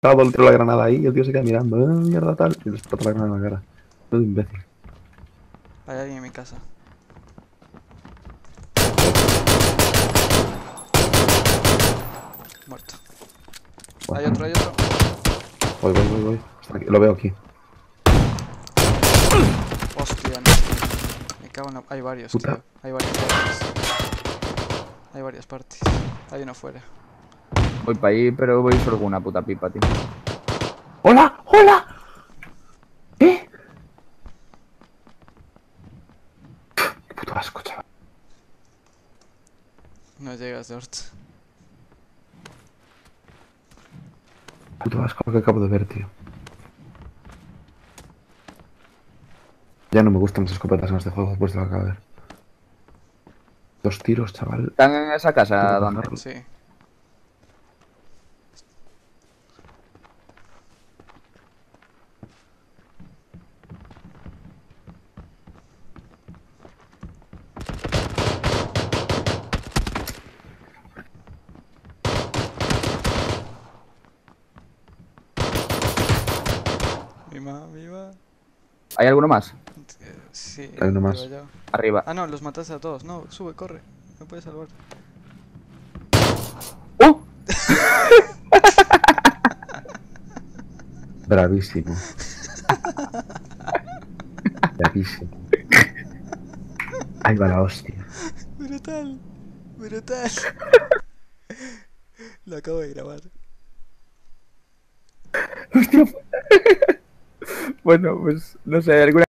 Estaba todo el tiro la granada ahí y el tío se queda mirando. Mierda tal. Y le explota la granada en la cara. Todo imbécil. Hay alguien en mi casa. Muerto. Hay Bueno, otro, hay otro. voy. Está aquí, lo veo aquí. Hostia, no. Me cago en la... Hay varios, Puta. tío. Hay varias partes. Hay varias partes. Hay uno fuera. Voy para ahí, pero voy solo con una puta pipa, tío. ¡Hola! ¡Hola! ¿Qué? Qué puto asco, chaval. No llegas, Dort. Puto asco lo que acabo de ver, tío. Ya no me gustan las escopetas en este juego después de lo que acabo de ver. 2 tiros, chaval. ¿Están en esa casa, Puto Dante? pájaro. Sí. Mima, mima. ¿Hay alguno más? Sí, Hay uno digo más. yo. Arriba. Ah, no, los mataste a todos. No, sube, corre. Me puedes salvar. ¡Uh! Bravísimo. Bravísimo. Ahí va la hostia. Brutal. Brutal. Lo acabo de grabar. Hostia. Bueno, pues no sé, alguna